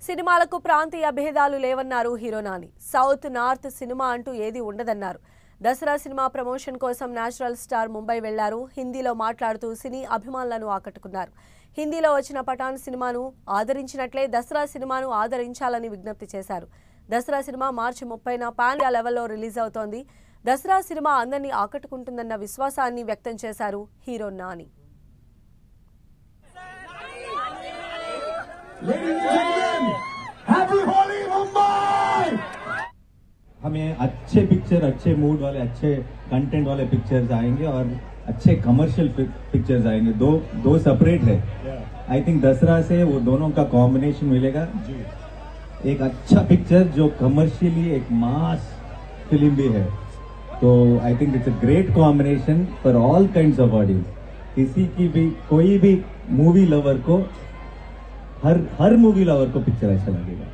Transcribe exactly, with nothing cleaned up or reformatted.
సినిమాలకు ప్రాంతీయ భేదాలు లేవన్నారు hero Nani. South north cinema అంటూ ఏది ఉండదన్నారు. దసరా సినిమా ప్రమోషన్ కోసం నేచురల్ స్టార్ ముంబై వెళ్లారు. హిందీలో మాట్లాడుతూ సినీ అభిమానులను ఆకట్టుకున్నారు. హిందీలో వచ్చిన పఠాన్ సినిమాను ఆదరించినట్లే దసరా సినిమాను ఆదరించాలని విజ్ఞప్తి చేశారు. దసరా సినిమా మార్చి ముప్పైన పాన్ ఇండియా లెవెల్లో రిలీజ్ అవుతోంది. దసరా సినిమా అందరినీ ఆకట్టుకుంటుందన్న విశ్వాసాన్ని వ్యక్తం చేశారు హీరో నాని. हैप्पी होली मुंबई। हमें अच्छे पिक्चर, अच्छे मूड वाले, अच्छे कंटेंट वाले पिक्चर्स आएंगे और अच्छे कमर्शियल पिक्चर्स आएंगे. दो दो सेपरेट है. आई थिंक दसरा से वो दोनों का कॉम्बिनेशन मिलेगा. एक अच्छा पिक्चर जो कमर्शियली एक मास फिल्म भी है. तो I think it's a great combination for all kinds of audience. किसी की भी कोई भी मूवी लवर को हर हर मूवी लवर को पिक्चर अच्छा लगेगा.